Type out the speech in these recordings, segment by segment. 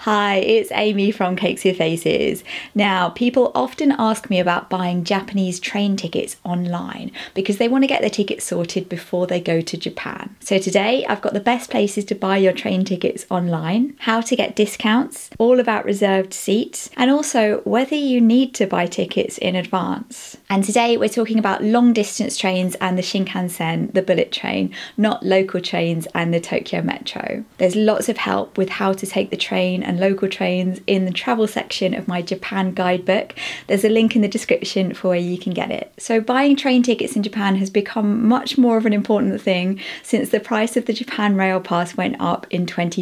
Hi, it's Amy from Cakes with Faces. Now, people often ask me about buying Japanese train tickets online because they want to get their tickets sorted before they go to Japan. So today I've got the best places to buy your train tickets online, how to get discounts, all about reserved seats, and also whether you need to buy tickets in advance. And today we're talking about long distance trains and the Shinkansen, the bullet train, not local trains and the Tokyo Metro. There's lots of help with how to take the train and local trains in the travel section of my Japan guidebook. There's a link in the description for where you can get it. So buying train tickets in Japan has become much more of an important thing since the price of the Japan Rail Pass went up in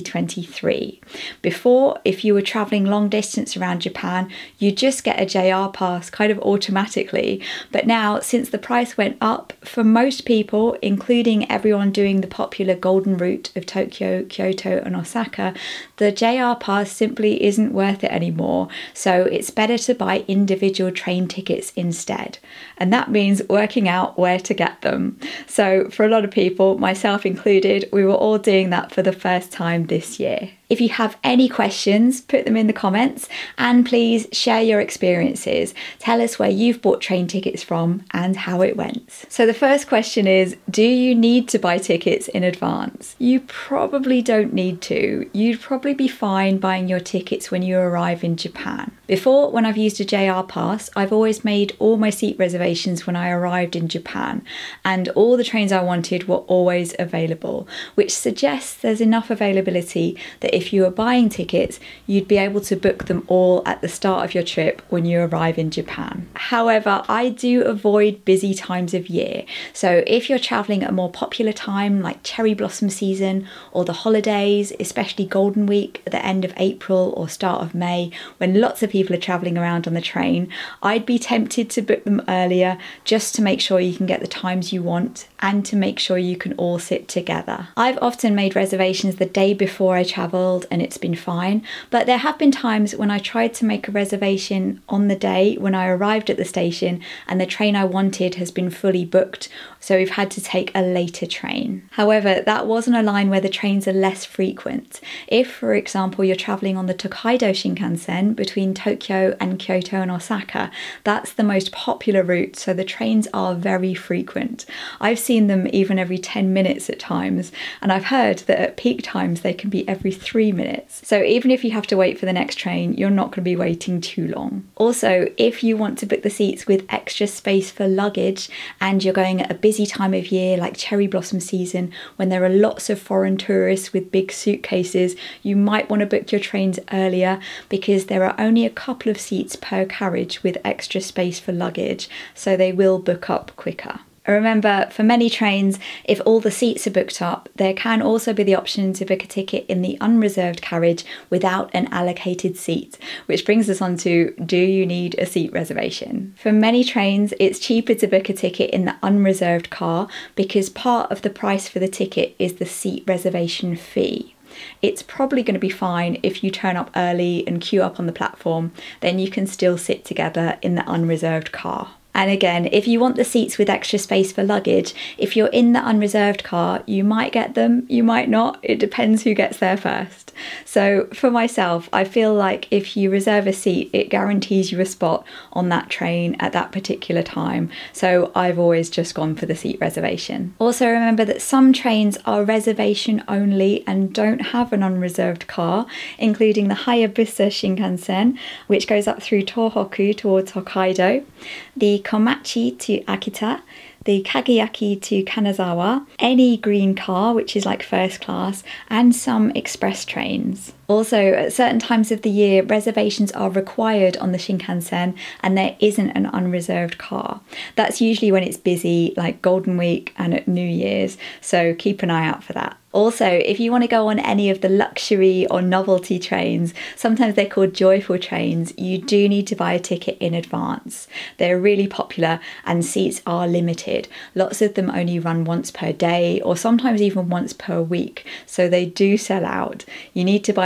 2023. Before, if you were travelling long distance around Japan, you just get a JR pass kind of automatically. But now, since the price went up, for most people, including everyone doing the popular golden route of Tokyo, Kyoto and Osaka, the JR pass simply isn't worth it anymore, so it's better to buy individual train tickets instead. And that means working out where to get them. So for a lot of people, myself included, we were all doing that for the first time this year. If you have any questions, put them in the comments and please share your experiences. Tell us where you've bought train tickets from and how it went. So the first question is, do you need to buy tickets in advance? You probably don't need to. You'd probably be fine buying your tickets when you arrive in Japan. Before, when I've used a JR pass, I've always made all my seat reservations when I arrived in Japan, and all the trains I wanted were always available, which suggests there's enough availability that if you were buying tickets, you'd be able to book them all at the start of your trip when you arrive in Japan. However, I do avoid busy times of year. So if you're traveling at a more popular time like cherry blossom season or the holidays, especially Golden Week at the end of April or start of May, when lots of people are traveling around on the train, I'd be tempted to book them earlier just to make sure you can get the times you want and to make sure you can all sit together. I've often made reservations the day before I traveled and it's been fine, but there have been times when I tried to make a reservation on the day when I arrived at the station and the train I wanted has been fully booked, so we've had to take a later train. However, that wasn't a line where the trains are less frequent. If, for example, you're travelling on the Tokaido Shinkansen between Tokyo and Kyoto and Osaka, that's the most popular route, so the trains are very frequent. I've seen them even every 10 minutes at times, and I've heard that at peak times they can be every 3 minutes. So even if you have to wait for the next train, you're not going to be waiting too long. Also, if you want to book the seats with extra space for luggage and you're going at a busy time of year like cherry blossom season when there are lots of foreign tourists with big suitcases, you might want to book your trains earlier because there are only a couple of seats per carriage with extra space for luggage, so they will book up quicker. Remember, for many trains, if all the seats are booked up, there can also be the option to book a ticket in the unreserved carriage without an allocated seat, which brings us on to, do you need a seat reservation? For many trains, it's cheaper to book a ticket in the unreserved car because part of the price for the ticket is the seat reservation fee. It's probably going to be fine if you turn up early and queue up on the platform, then you can still sit together in the unreserved car. And again, if you want the seats with extra space for luggage, if you're in the unreserved car, you might get them, you might not. It depends who gets there first. So for myself, I feel like if you reserve a seat, it guarantees you a spot on that train at that particular time. So I've always just gone for the seat reservation. Also remember that some trains are reservation only and don't have an unreserved car, including the Hayabusa Shinkansen, which goes up through Tohoku towards Hokkaido, the Komachi to Akita, the Kageyaki to Kanazawa, any green car, which is like first class, and some express trains. Also, at certain times of the year, reservations are required on the Shinkansen and there isn't an unreserved car. That's usually when it's busy, like Golden Week and at New Year's, so keep an eye out for that. Also, if you want to go on any of the luxury or novelty trains, sometimes they're called joyful trains, you do need to buy a ticket in advance. They're really popular and seats are limited. Lots of them only run once per day or sometimes even once per week, so they do sell out. You need to buy a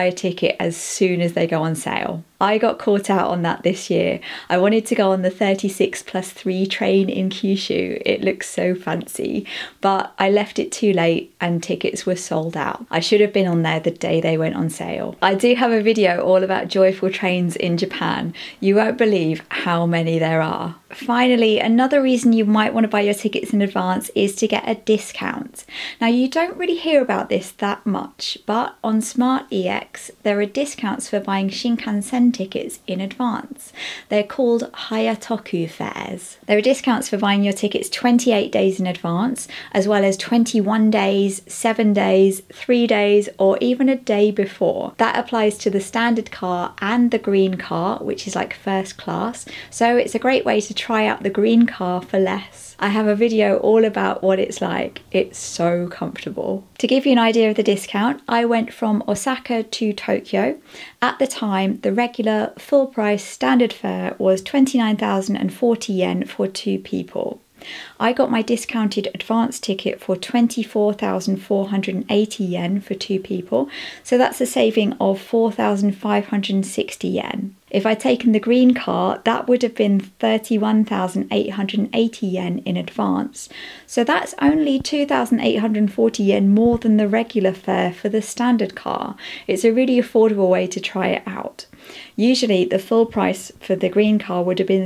a ticket as soon as they go on sale. I got caught out on that this year. I wanted to go on the 36+3 train in Kyushu. It looks so fancy, but I left it too late and tickets were sold out. I should have been on there the day they went on sale. I do have a video all about joyful trains in Japan. You won't believe how many there are. Finally, another reason you might want to buy your tickets in advance is to get a discount. Now, you don't really hear about this that much, but on SmartEX, there are discounts for buying Shinkansen tickets in advance. They're called Hayatoku fares. There are discounts for buying your tickets 28 days in advance, as well as 21 days, 7 days, 3 days, or even a day before. That applies to the standard car and the green car, which is like first class, so it's a great way to try out the green car for less. I have a video all about what it's like. It's so comfortable. To give you an idea of the discount, I went from Osaka to Tokyo. At the time, the regular full price standard fare was 29,040 yen for 2 people. I got my discounted advance ticket for 24,480 yen for 2 people, so that's a saving of 4,560 yen. If I'd taken the green car, that would have been 31,880 yen in advance. So that's only 2,840 yen more than the regular fare for the standard car. It's a really affordable way to try it out. Usually the full price for the green car would have been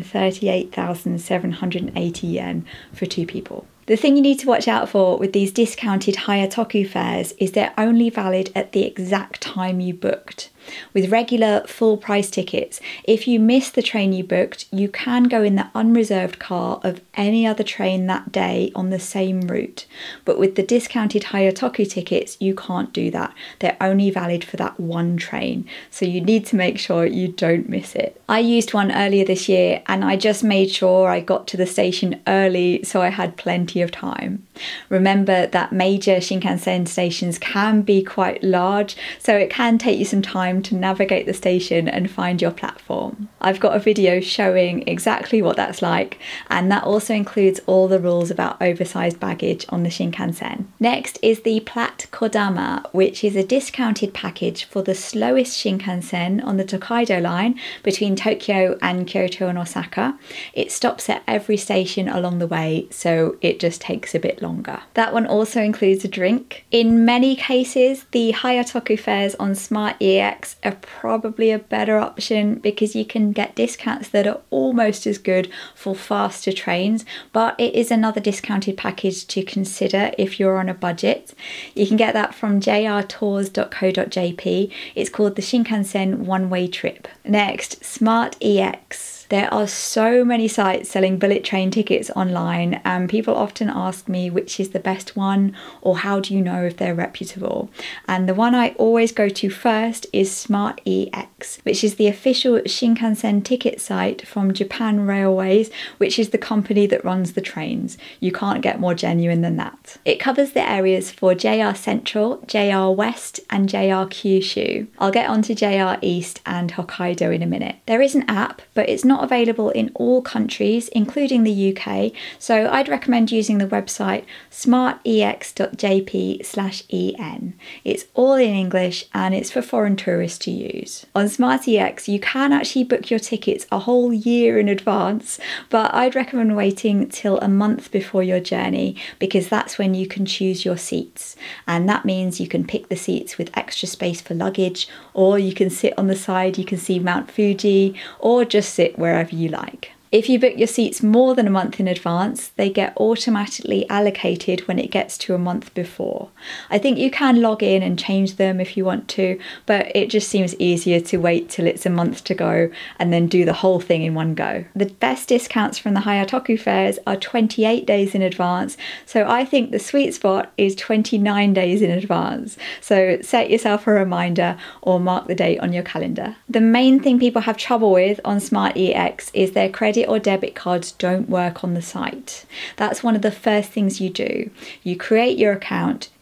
38,780 yen for 2 people. The thing you need to watch out for with these discounted Hayatoku fares is they're only valid at the exact time you booked. With regular full price tickets, if you miss the train you booked, you can go in the unreserved car of any other train that day on the same route. But with the discounted Hayatoku tickets, you can't do that. They're only valid for that one train. So you need to make sure you don't miss it. I used one earlier this year and I just made sure I got to the station early so I had plenty of time. Remember that major Shinkansen stations can be quite large, so it can take you some time to navigate the station and find your platform. I've got a video showing exactly what that's like, and that also includes all the rules about oversized baggage on the Shinkansen. Next is the Platt Kodama, which is a discounted package for the slowest Shinkansen on the Tokaido line between Tokyo and Kyoto and Osaka. It stops at every station along the way, so it just takes a bit longer. That one also includes a drink. In many cases, the Hayatoku fares on SmartEX are probably a better option because you can get discounts that are almost as good for faster trains, but it is another discounted package to consider if you're on a budget. You can get that from jrtours.co.jp. It's called the Shinkansen one-way trip. Next, SmartEX. There are so many sites selling bullet train tickets online, and people often ask me which is the best one or how do you know if they're reputable. And the one I always go to first is SmartEX, which is the official Shinkansen ticket site from Japan Railways, which is the company that runs the trains. You can't get more genuine than that. It covers the areas for JR Central, JR West and JR Kyushu. I'll get onto JR East and Hokkaido in a minute. There is an app, but it's not available in all countries, including the UK, so I'd recommend using the website smartex.jp/en. It's all in English and it's for foreign tourists to use. On SmartEX, you can actually book your tickets a whole year in advance, but I'd recommend waiting till a month before your journey because that's when you can choose your seats. And that means you can pick the seats with extra space for luggage, or you can sit on the side, you can see Mount Fuji, or just sit wherever you like. If you book your seats more than a month in advance, they get automatically allocated when it gets to a month before. I think you can log in and change them if you want to, but it just seems easier to wait till it's a month to go and then do the whole thing in one go. The best discounts from the Hayatoku fares are 28 days in advance, so I think the sweet spot is 29 days in advance. So set yourself a reminder or mark the date on your calendar. The main thing people have trouble with on SmartEX is their credit or debit cards don't work on the site. That's one of the first things you do. You create your account,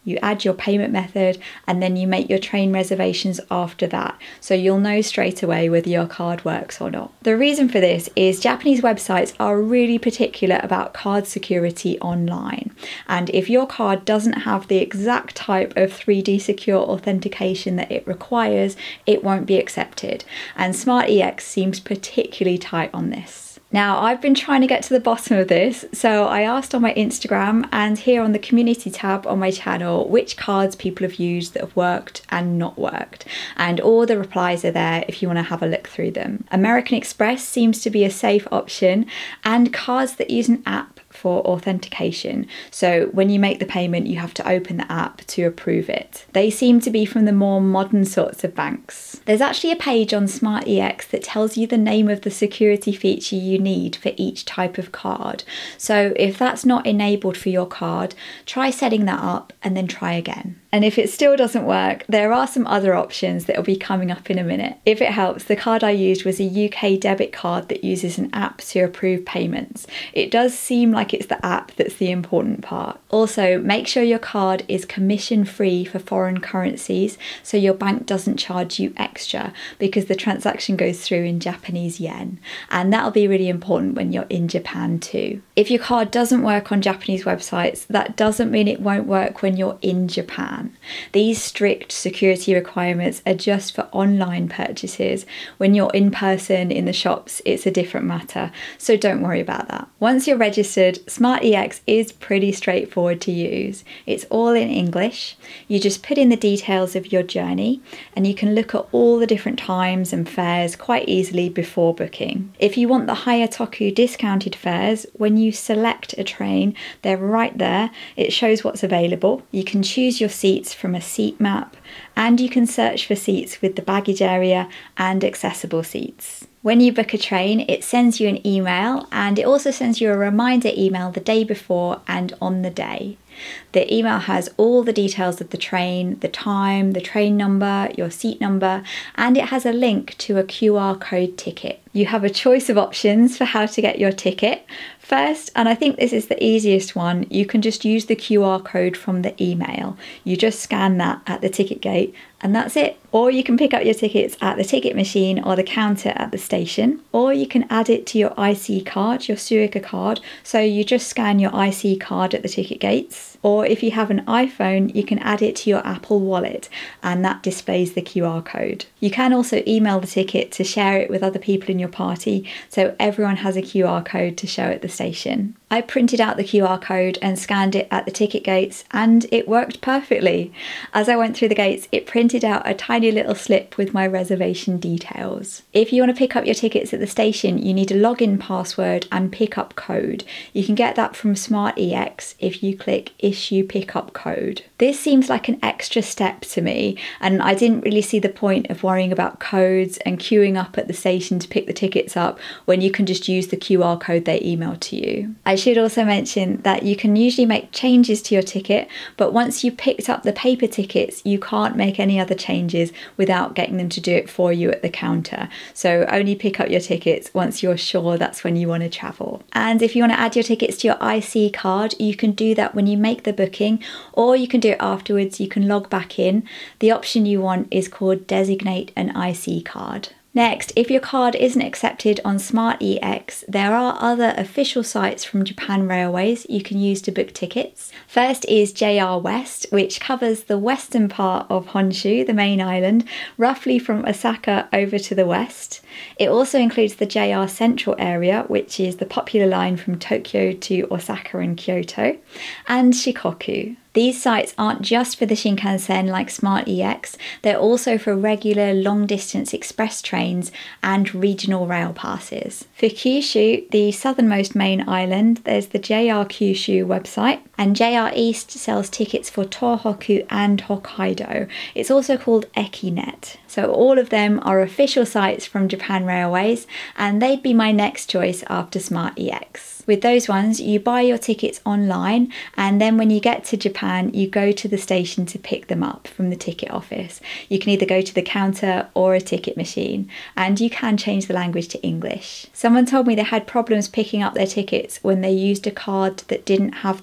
you add your payment method, and then you make your train reservations after that. So you'll know straight away whether your card works or not. The reason for this is Japanese websites are really particular about card security online. And if your card doesn't have the exact type of 3D secure authentication that it requires, it won't be accepted. And SmartEX seems particularly tight on this. Now, I've been trying to get to the bottom of this, so I asked on my Instagram and here on the community tab on my channel which cards people have used that have worked and not worked. And all the replies are there if you want to have a look through them. American Express seems to be a safe option, and cards that use an app for authentication. So when you make the payment, you have to open the app to approve it. They seem to be from the more modern sorts of banks. There's actually a page on SmartEX that tells you the name of the security feature you need for each type of card. So if that's not enabled for your card, try setting that up and then try again. And if it still doesn't work, there are some other options that will be coming up in a minute. If it helps, the card I used was a UK debit card that uses an app to approve payments. It does seem like it's the app that's the important part. Also, make sure your card is commission free for foreign currencies so your bank doesn't charge you extra, because the transaction goes through in Japanese yen. And that'll be really important when you're in Japan too. If your card doesn't work on Japanese websites, that doesn't mean it won't work when you're in Japan. These strict security requirements are just for online purchases. When you're in person in the shops, it's a different matter, so don't worry about that. Once you're registered, SmartEX is pretty straightforward to use. It's all in English. You just put in the details of your journey and you can look at all the different times and fares quite easily before booking. If you want the Hayatoku discounted fares, when you select a train, they're right there. It shows what's available. You can choose your seats from a seat map, and you can search for seats with the baggage area and accessible seats. When you book a train, it sends you an email, and it also sends you a reminder email the day before and on the day. The email has all the details of the train, the time, the train number, your seat number, and it has a link to a QR code ticket. You have a choice of options for how to get your ticket. First, and I think this is the easiest one, you can just use the QR code from the email. You just scan that at the ticket gate and that's it. Or you can pick up your tickets at the ticket machine or the counter at the station. Or you can add it to your IC card, your Suica card. So you just scan your IC card at the ticket gates. Or if you have an iPhone, you can add it to your Apple Wallet and that displays the QR code. You can also email the ticket to share it with other people in your party, so everyone has a QR code to show at the station. I printed out the QR code and scanned it at the ticket gates and it worked perfectly. As I went through the gates, it printed out a tiny little slip with my reservation details. If you want to pick up your tickets at the station, you need a login password and pickup code. You can get that from SmartEX if you click Issue Pickup Code. This seems like an extra step to me, and I didn't really see the point of worrying about codes and queuing up at the station to pick the tickets up when you can just use the QR code they emailed to you. I should also mention that you can usually make changes to your ticket, but once you picked up the paper tickets, you can't make any other changes without getting them to do it for you at the counter. So only pick up your tickets once you're sure that's when you want to travel. And if you want to add your tickets to your IC card, you can do that when you make the booking, or you can do it afterwards. You can log back in. The option you want is called Designate an IC card. Next, if your card isn't accepted on SmartEX, there are other official sites from Japan Railways you can use to book tickets. First is JR West, which covers the western part of Honshu, the main island, roughly from Osaka over to the west. It also includes the JR Central area, which is the popular line from Tokyo to Osaka and Kyoto, and Shikoku. These sites aren't just for the Shinkansen like SmartEX, they're also for regular long-distance express trains and regional rail passes. For Kyushu, the southernmost main island, there's the JR Kyushu website, and JR East sells tickets for Tohoku and Hokkaido. It's also called Ekinet. So all of them are official sites from Japan Railways, and they'd be my next choice after SmartEX. With those ones, you buy your tickets online, and then when you get to Japan, you go to the station to pick them up from the ticket office. You can either go to the counter or a ticket machine, and you can change the language to English. Someone told me they had problems picking up their tickets when they used a card that didn't have the card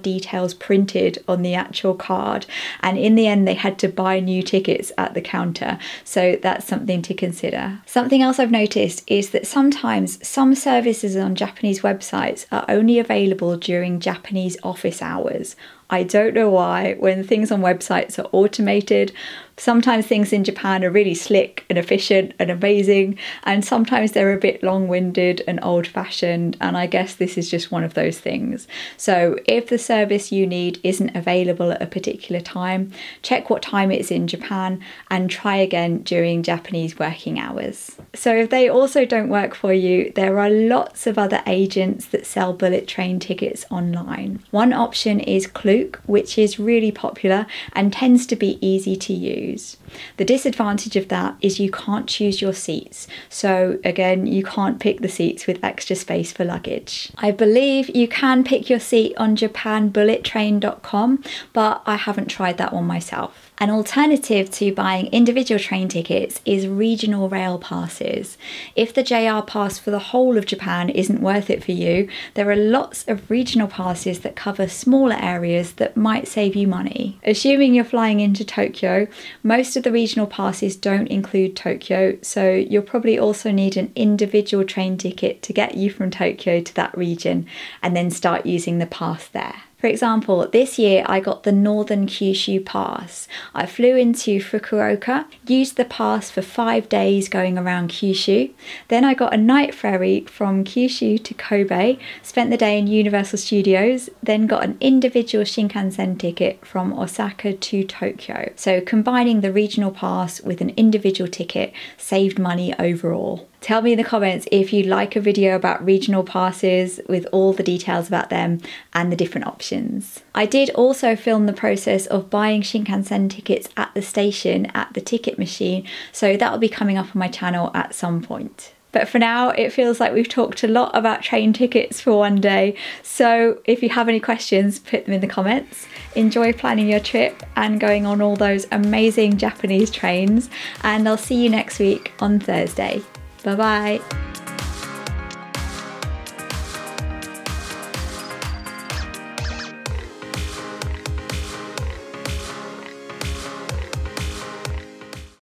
details printed on the actual card, and in the end they had to buy new tickets at the counter, so that's something to consider. Something else I've noticed is that sometimes some services on Japanese websites are only available during Japanese office hours. I don't know why. When things on websites are automated, sometimes things in Japan are really slick and efficient and amazing, and sometimes they're a bit long-winded and old-fashioned, and I guess this is just one of those things. So if the service you need isn't available at a particular time, check what time it's in Japan and try again during Japanese working hours. So if they also don't work for you, there are lots of other agents that sell bullet train tickets online. One option is Klook, which is really popular and tends to be easy to use. The disadvantage of that is you can't choose your seats. So again, you can't pick the seats with extra space for luggage. I believe you can pick your seat on japanbullettrain.com, but I haven't tried that one myself. An alternative to buying individual train tickets is regional rail passes. If the JR pass for the whole of Japan isn't worth it for you, there are lots of regional passes that cover smaller areas that might save you money. Assuming you're flying into Tokyo, most of the regional passes don't include Tokyo, so you'll probably also need an individual train ticket to get you from Tokyo to that region and then start using the pass there. For example, this year I got the Northern Kyushu Pass. I flew into Fukuoka, used the pass for 5 days going around Kyushu. Then I got a night ferry from Kyushu to Kobe, spent the day in Universal Studios, then got an individual Shinkansen ticket from Osaka to Tokyo. So combining the regional pass with an individual ticket saved money overall. Tell me in the comments if you'd like a video about regional passes with all the details about them and the different options. I did also film the process of buying Shinkansen tickets at the station at the ticket machine, so that will be coming up on my channel at some point. But for now, it feels like we've talked a lot about train tickets for one day. So if you have any questions, put them in the comments. Enjoy planning your trip and going on all those amazing Japanese trains. And I'll see you next week on Thursday. Bye bye.